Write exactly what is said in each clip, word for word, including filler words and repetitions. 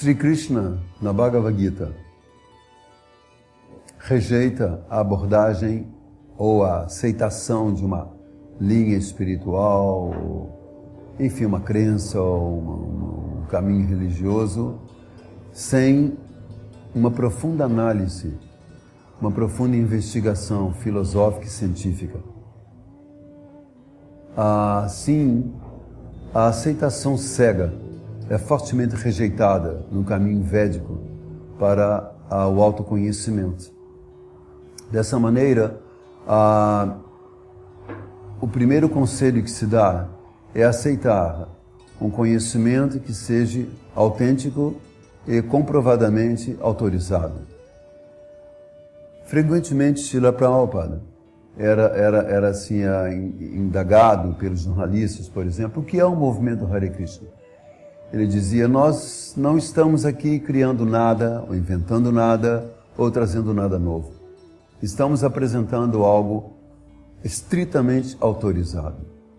Sri Krishna, na Bhagavad Gita, rejeita a abordagem ou a aceitação de uma linha espiritual, ou, enfim, uma crença ou uma, um caminho religioso, sem uma profunda análise, uma profunda investigação filosófica e científica. Assim, a aceitação cega é fortemente rejeitada no caminho védico para o autoconhecimento. Dessa maneira, a, o primeiro conselho que se dá é aceitar um conhecimento que seja autêntico e comprovadamente autorizado. Frequentemente, Srila Prabhupada era, era, era assim, indagado pelos jornalistas, por exemplo, o que é o movimento Hare Krishna. Ele dizia, nós não estamos aqui criando nada, ou inventando nada, ou trazendo nada novo. Estamos apresentando algo estritamente autorizado.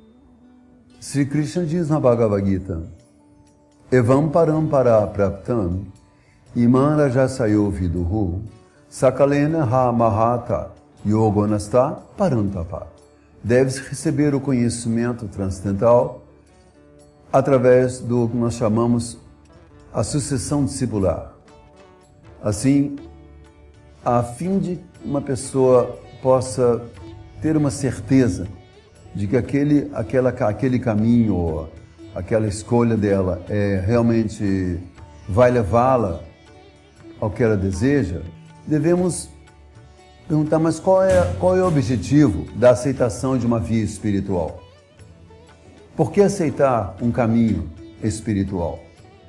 Sri Krishna diz na Bhagavad Gita, Evam parampara praptam, imam rajasayo viduhu, sakalena ha mahata, yogonasta parantapa. Deve-se receber o conhecimento transcendental através do que nós chamamos a sucessão discipular. Assim, a fim de uma pessoa possa ter uma certeza de que aquele, aquela, aquele caminho, aquela escolha dela é, realmente vai levá-la ao que ela deseja, devemos perguntar, mas qual é, qual é o objetivo da aceitação de uma via espiritual? Por que aceitar um caminho espiritual?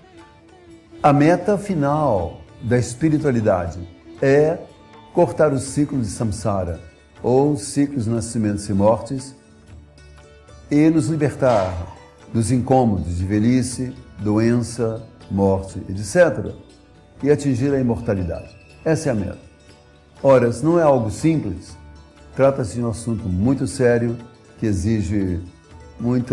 A meta final da espiritualidade é cortar os ciclos de samsara, ou ciclos de nascimentos e mortes, e nos libertar dos incômodos de velhice, doença, morte, etcétera, e atingir a imortalidade. Essa é a meta. Ora, se não é algo simples, trata-se de um assunto muito sério, que exige muita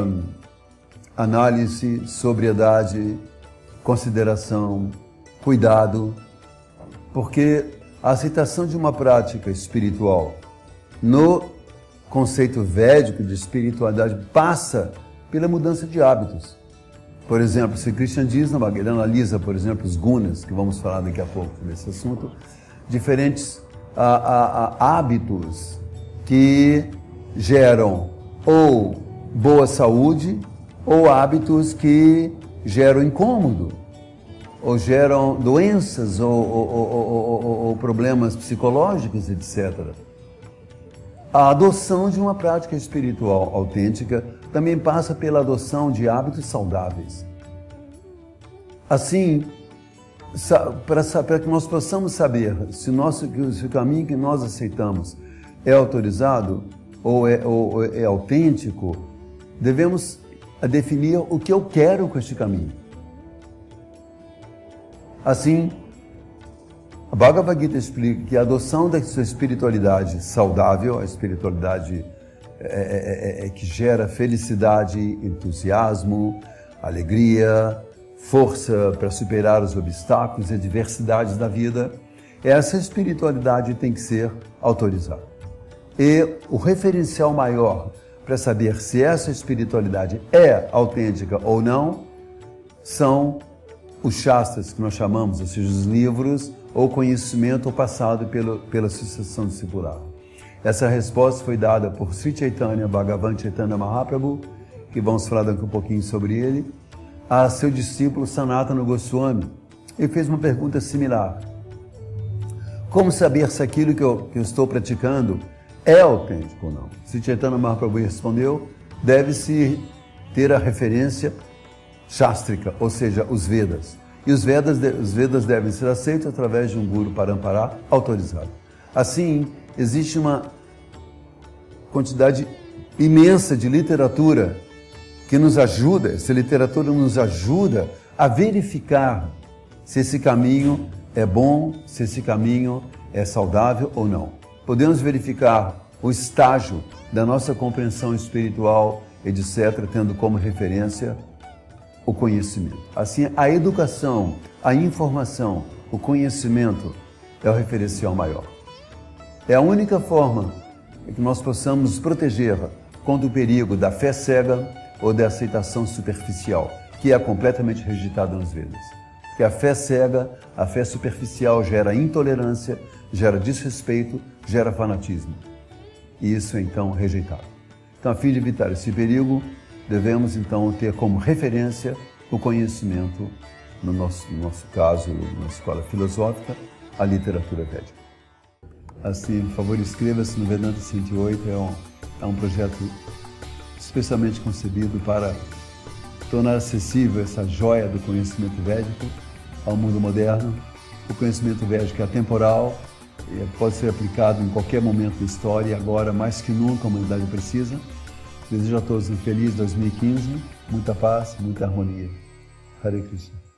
análise, sobriedade, consideração, cuidado, porque a aceitação de uma prática espiritual no conceito védico de espiritualidade passa pela mudança de hábitos. Por exemplo, se Krishna diz, ele analisa, por exemplo, os gunas, que vamos falar daqui a pouco sobre esse assunto, diferentes a, a, a hábitos que geram ou boa saúde ou hábitos que geram incômodo, ou geram doenças ou, ou, ou, ou, ou problemas psicológicos, etcétera. A adoção de uma prática espiritual autêntica também passa pela adoção de hábitos saudáveis. Assim, para que nós possamos saber se o, nosso, se o caminho que nós aceitamos é autorizado ou é, ou é autêntico, devemos definir o que eu quero com este caminho. Assim, a Bhagavad Gita explica que a adoção da sua espiritualidade saudável, a espiritualidade é, é, é, que gera felicidade, entusiasmo, alegria, força para superar os obstáculos e adversidades da vida, essa espiritualidade tem que ser autorizada. E o referencial maior para saber se essa espiritualidade é autêntica ou não são os shastras, que nós chamamos, ou seja, os livros ou conhecimento passado pelo, pela sucessão discipular. Essa resposta foi dada por Sri Chaitanya Bhagavan Chaitanya Mahaprabhu, que vamos falar daqui um pouquinho sobre ele, a seu discípulo Sanatana Goswami. Ele fez uma pergunta similar. Como saber se aquilo que eu, que eu estou praticando é autêntico ou não? Sri Chaitanya Mahaprabhu respondeu, deve-se ter a referência Shastrika, ou seja, os Vedas. E os Vedas, os Vedas devem ser aceitos através de um Guru Parampara autorizado. Assim, existe uma quantidade imensa de literatura que nos ajuda, essa literatura nos ajuda a verificar se esse caminho é bom, se esse caminho é saudável ou não. Podemos verificar o estágio da nossa compreensão espiritual, etcétera, tendo como referência o conhecimento. Assim, a educação, a informação, o conhecimento é o referencial maior. É a única forma que nós possamos nos proteger contra o perigo da fé cega ou da aceitação superficial, que é completamente rejeitada nas Vedas. Porque a fé cega, a fé superficial gera intolerância, gera desrespeito, gera fanatismo. E isso é então rejeitado. Então, a fim de evitar esse perigo, devemos então ter como referência o conhecimento, no nosso, no nosso caso, na escola filosófica, a literatura védica. Assim, por favor, inscreva-se no Vedanta cento e oito, é um, é um projeto especialmente concebido para tornar acessível essa joia do conhecimento védico ao mundo moderno. O conhecimento védico é atemporal, pode ser aplicado em qualquer momento da história e agora, mais que nunca, a humanidade precisa. Desejo a todos um feliz dois mil e quinze, muita paz, muita harmonia. Hare Krishna.